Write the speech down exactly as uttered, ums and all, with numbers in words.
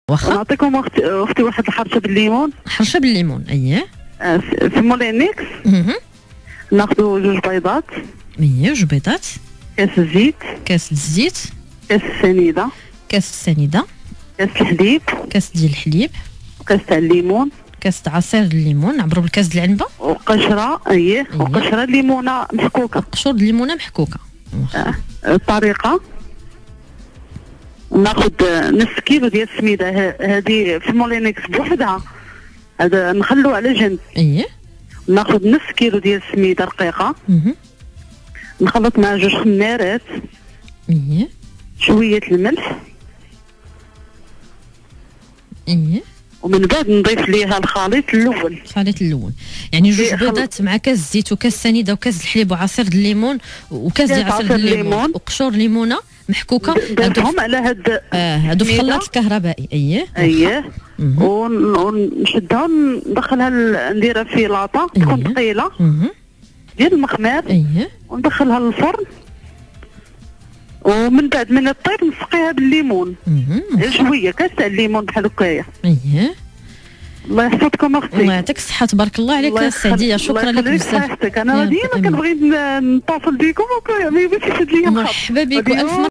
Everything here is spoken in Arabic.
واخا نعطيكم اختي اختي واحد الحرشه بالليمون. حرشه بالليمون اييه. آه، في مولينيكس اها ناخذوا جوج بيضات. اييه جوج بيضات. كاس الزيت. كاس الزيت. كاس السنيده. كاس السنيده. كاس الحليب. كاس ديال الحليب. كاس تاع الليمون. كاس تاع عصير الليمون نعبرو بالكاس ديال العنبه. وقشره اييه وقشره ليمونه محكوكه. قشور الليمونه محكوكه. آه. الطريقه ناخذ نص كيلو ديال السميده هذه في مولينيكس بوحدها، هذا نخلو على جنب. اييه. ناخذ نص كيلو ديال السميده رقيقه. اها. نخلط مع جوج خمارات. اييه. شويه الملح. اييه. ومن بعد نضيف ليها الخليط الاول. الخليط الاول يعني جوج بيضات مع كاس الزيت وكاس سنيده وكاس الحليب وعصير الليمون وكاس ديال عصير الليمون وقشور ليمونه محكوكه. نديرهم على هاد اه هادو في خلاط الكهربائي. اييه اييه. ونشدهم ندخلها نديرها في لاطه تكون ثقيله ديال المخمار. اييه. وندخلها للفرن، ومن بعد من الطيب نسقيها بالليمون. اها شويه كاس تاع الليمون بحال هكايا. اييه. الله يحفظكم اختي. الله يعطيك الصحه تبارك الله عليك السعديه. شكرا لك بزاف. انا ديما كنبغي نتصل بكم وما بغيتش تشد ليا. مرحبا بك والف